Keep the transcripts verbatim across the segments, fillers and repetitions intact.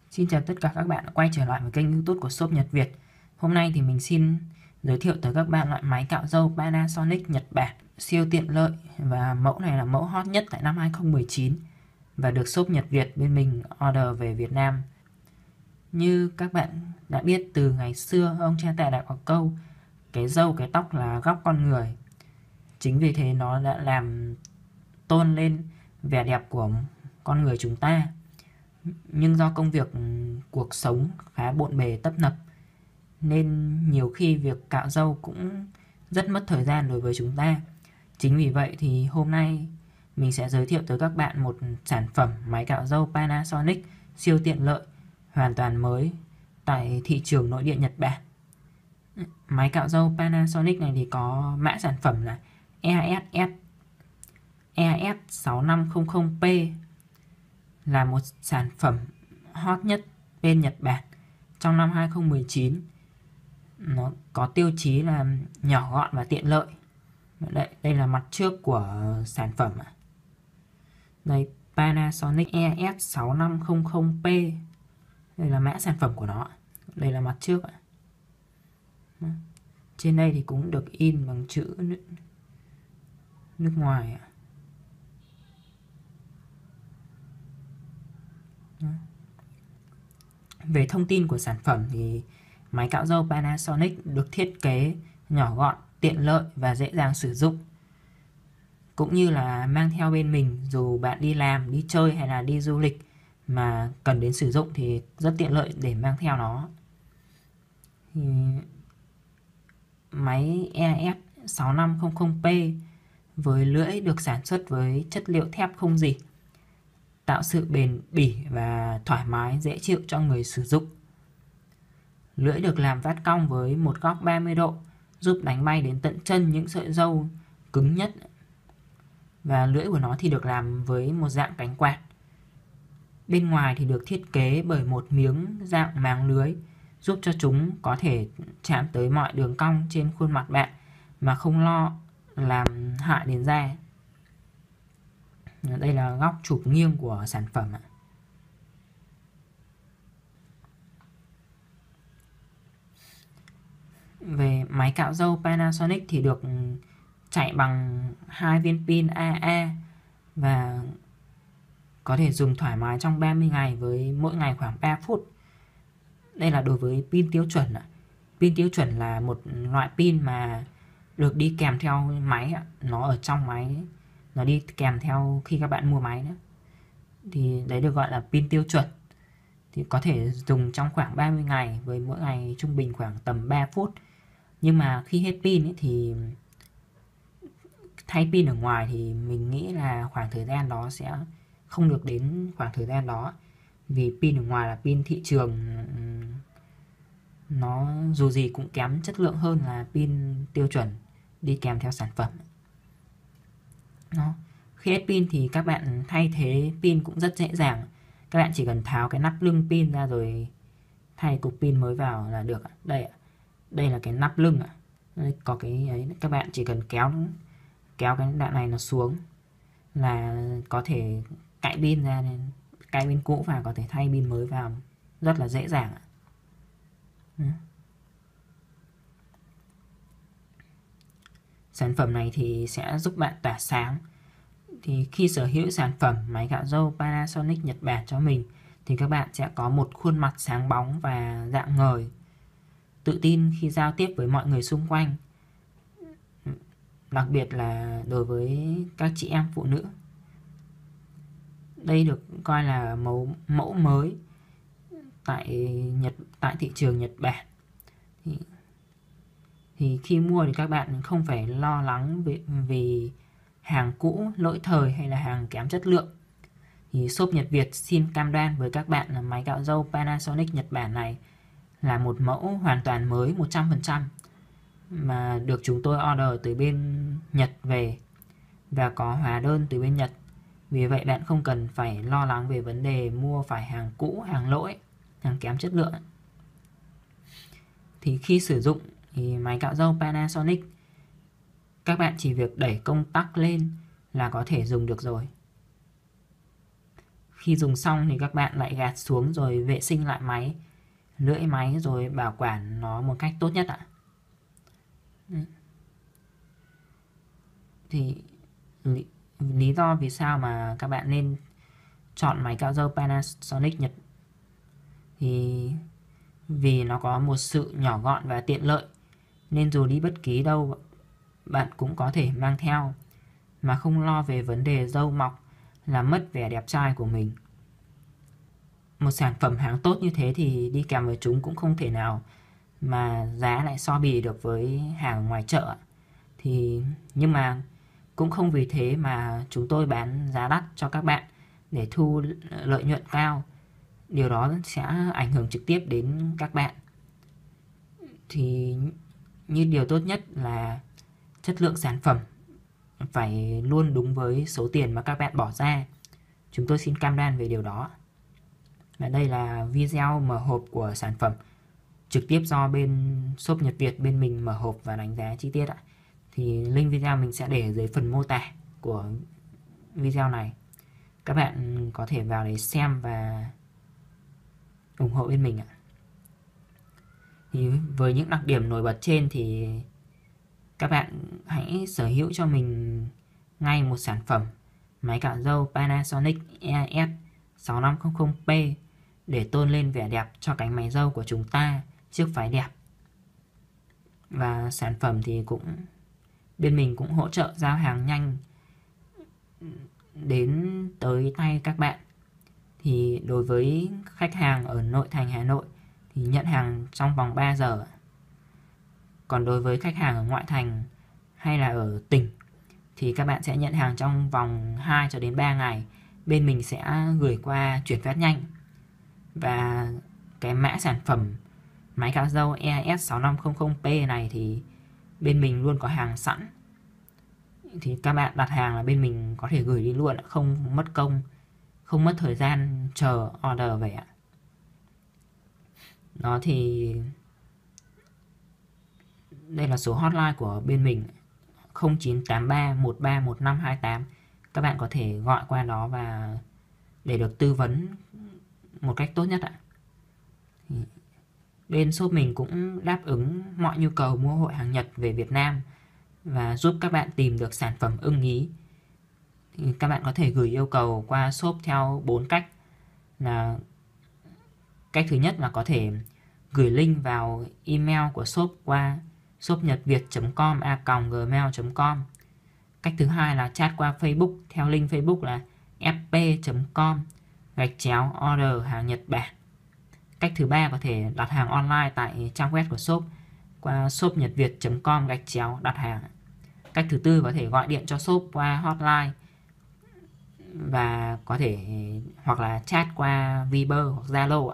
Xin chào tất cả các bạn đã quay trở lại với kênh YouTube của Shop Nhật Việt. Hôm nay thì mình xin giới thiệu tới các bạn loại máy cạo râu Panasonic Nhật Bản siêu tiện lợi, và mẫu này là mẫu hot nhất tại năm hai không một chín và được Shop Nhật Việt bên mình order về Việt Nam. Như các bạn đã biết, từ ngày xưa ông cha ta đã có câu cái râu cái tóc là góc con người. Chính vì thế nó đã làm tôn lên vẻ đẹp của con người chúng ta. Nhưng do công việc cuộc sống khá bộn bề tấp nập nên nhiều khi việc cạo râu cũng rất mất thời gian đối với chúng ta. Chính vì vậy thì hôm nay mình sẽ giới thiệu tới các bạn một sản phẩm máy cạo râu Panasonic siêu tiện lợi, hoàn toàn mới tại thị trường nội địa Nhật Bản. Máy cạo râu Panasonic này thì có mã sản phẩm là E S S E S sáu năm không không P, là một sản phẩm hot nhất bên Nhật Bản trong năm hai không một chín. Nó có tiêu chí là nhỏ gọn và tiện lợi. Đây, đây là mặt trước của sản phẩm. Đây, Panasonic E S sáu năm không không P. Đây là mã sản phẩm của nó. Đây là mặt trước. Trên đây thì cũng được in bằng chữ nước ngoài. Về thông tin của sản phẩm thì máy cạo râu Panasonic được thiết kế nhỏ gọn, tiện lợi và dễ dàng sử dụng, cũng như là mang theo bên mình dù bạn đi làm, đi chơi hay là đi du lịch mà cần đến sử dụng thì rất tiện lợi để mang theo nó. Thì máy E S sáu năm không không P với lưỡi được sản xuất với chất liệu thép không rỉ, tạo sự bền bỉ và thoải mái dễ chịu cho người sử dụng. Lưỡi được làm vát cong với một góc ba mươi độ, giúp đánh bay đến tận chân những sợi râu cứng nhất. Và lưỡi của nó thì được làm với một dạng cánh quạt. Bên ngoài thì được thiết kế bởi một miếng dạng màng lưới, giúp cho chúng có thể chạm tới mọi đường cong trên khuôn mặt bạn mà không lo làm hại đến da. Đây là góc chụp nghiêng của sản phẩm. Về máy cạo râu Panasonic thì được chạy bằng hai viên pin A A và có thể dùng thoải mái trong ba mươi ngày với mỗi ngày khoảng ba phút. Đây là đối với pin tiêu chuẩn. Pin tiêu chuẩn là một loại pin mà được đi kèm theo máy. Nó ở trong máy, nó đi kèm theo khi các bạn mua máy nữa. Thì đấy được gọi là pin tiêu chuẩn. Thì có thể dùng trong khoảng ba mươi ngày với mỗi ngày trung bình khoảng tầm ba phút. Nhưng mà khi hết pin ấy thì thay pin ở ngoài thì mình nghĩ là khoảng thời gian đó sẽ không được đến khoảng thời gian đó. Vì pin ở ngoài là pin thị trường, nó dù gì cũng kém chất lượng hơn là pin tiêu chuẩn đi kèm theo sản phẩm. Đó. Khi hết pin thì các bạn thay thế pin cũng rất dễ dàng. Các bạn chỉ cần tháo cái nắp lưng pin ra rồi thay cục pin mới vào là được. Đây ạ. Đây là cái nắp lưng ạ. Đây, có cái ấy, các bạn chỉ cần kéo kéo cái đoạn này nó xuống là có thể cạy pin ra, nên cạy pin cũ và có thể thay pin mới vào rất là dễ dàng ạ. Sản phẩm này thì sẽ giúp bạn tỏa sáng. Thì khi sở hữu sản phẩm máy cạo râu Panasonic Nhật Bản cho mình thì các bạn sẽ có một khuôn mặt sáng bóng và rạng ngời, tự tin khi giao tiếp với mọi người xung quanh, đặc biệt là đối với các chị em phụ nữ. Đây được coi là mẫu, mẫu mới tại Nhật tại thị trường Nhật Bản. Thì, thì khi mua thì các bạn không phải lo lắng vì, vì hàng cũ, lỗi thời hay là hàng kém chất lượng. Thì Shop Nhật Việt xin cam đoan với các bạn là máy cạo râu Panasonic Nhật Bản này là một mẫu hoàn toàn mới một trăm phần trăm mà được chúng tôi order từ bên Nhật về và có hóa đơn từ bên Nhật. Vì vậy bạn không cần phải lo lắng về vấn đề mua phải hàng cũ, hàng lỗi, hàng kém chất lượng. Thì khi sử dụng thì máy cạo râu Panasonic, các bạn chỉ việc đẩy công tắc lên là có thể dùng được rồi. Khi khi dùng xong thì các bạn lại gạt xuống rồi vệ sinh lại máy, lưỡi máy rồi bảo quản nó một cách tốt nhất ạ. Thì lý, lý do vì sao mà các bạn nên chọn máy cạo râu Panasonic Nhật thì vì nó có một sự nhỏ gọn và tiện lợi, nên dù đi bất kỳ đâu bạn cũng có thể mang theo mà không lo về vấn đề râu mọc làm mất vẻ đẹp trai của mình. Một sản phẩm hàng tốt như thế thì đi kèm với chúng cũng không thể nào mà giá lại so bì được với hàng ngoài chợ. Thì nhưng mà cũng không vì thế mà chúng tôi bán giá đắt cho các bạn để thu lợi nhuận cao. Điều đó sẽ ảnh hưởng trực tiếp đến các bạn. Thì như điều tốt nhất là chất lượng sản phẩm phải luôn đúng với số tiền mà các bạn bỏ ra. Chúng tôi xin cam đoan về điều đó. Và đây là video mở hộp của sản phẩm trực tiếp do bên shop Nhật Việt bên mình mở hộp và đánh giá chi tiết ạ. Thì link video mình sẽ để dưới phần mô tả của video này. Các bạn có thể vào để xem và ủng hộ bên mình ạ. Thì với những đặc điểm nổi bật trên thì các bạn hãy sở hữu cho mình ngay một sản phẩm máy cạo râu Panasonic E S sáu năm không không P để tôn lên vẻ đẹp cho cánh mày râu của chúng ta chiếc phái đẹp. Và sản phẩm thì cũng bên mình cũng hỗ trợ giao hàng nhanh đến tới tay các bạn. Thì đối với khách hàng ở nội thành Hà Nội thì nhận hàng trong vòng ba giờ. Còn đối với khách hàng ở ngoại thành hay là ở tỉnh thì các bạn sẽ nhận hàng trong vòng hai cho đến ba ngày. Bên mình sẽ gửi qua chuyển phát nhanh. Và cái mã sản phẩm máy cạo râu E S sáu năm không không P này thì bên mình luôn có hàng sẵn. Thì các bạn đặt hàng là bên mình có thể gửi đi luôn, không mất công, không mất thời gian chờ order về ạ. Đó thì đây là số hotline của bên mình không chín tám ba một ba một năm hai tám. Các bạn có thể gọi qua đó và để được tư vấn một cách tốt nhất ạ. Bên shop mình cũng đáp ứng mọi nhu cầu mua hội hàng Nhật về Việt Nam và giúp các bạn tìm được sản phẩm ưng ý. Thì các bạn có thể gửi yêu cầu qua shop theo bốn cách. Là cách thứ nhất là có thể gửi link vào email của shop qua shopnhătviet chấm com a còng gmail chấm com. Cách thứ hai là chat qua Facebook theo link Facebook là fp chấm com gạch chéo order hàng Nhật Bản. Cách thứ ba có thể đặt hàng online tại trang web của shop qua shopnhătviet chấm com gạch chéo đặt hàng. Cách thứ tư có thể gọi điện cho shop qua hotline và có thể hoặc là chat qua Viber hoặc Zalo.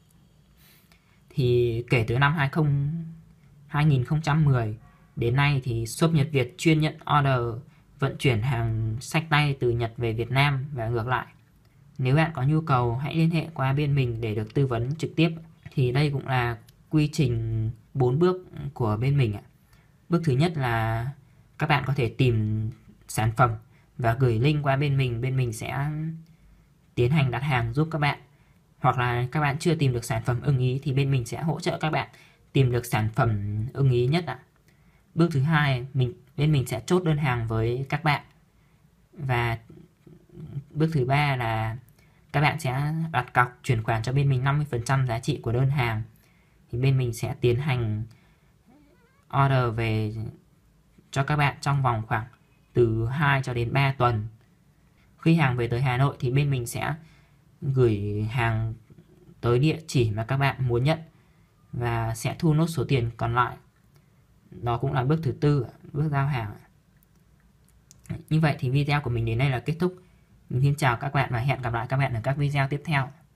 Thì kể từ năm hai không một không đến nay thì shop Nhật Việt chuyên nhận order vận chuyển hàng xách tay từ Nhật về Việt Nam và ngược lại. Nếu bạn có nhu cầu hãy liên hệ qua bên mình để được tư vấn trực tiếp. Thì đây cũng là quy trình bốn bước của bên mình ạ. Bước thứ nhất là các bạn có thể tìm sản phẩm và gửi link qua bên mình. Bên mình sẽ tiến hành đặt hàng giúp các bạn. Hoặc là các bạn chưa tìm được sản phẩm ưng ý thì bên mình sẽ hỗ trợ các bạn tìm được sản phẩm ưng ý nhất ạ. Bước thứ hai, mình bên mình sẽ chốt đơn hàng với các bạn. Và bước thứ ba là các bạn sẽ đặt cọc chuyển khoản cho bên mình năm mươi phần trăm giá trị của đơn hàng. Thì bên mình sẽ tiến hành order về cho các bạn trong vòng khoảng từ hai cho đến ba tuần. Khi hàng về tới Hà Nội thì bên mình sẽ gửi hàng tới địa chỉ mà các bạn muốn nhận và sẽ thu nốt số tiền còn lại. Đó cũng là bước thứ tư, bước giao hàng. Như vậy thì video của mình đến đây là kết thúc. Mình xin chào các bạn và hẹn gặp lại các bạn ở các video tiếp theo.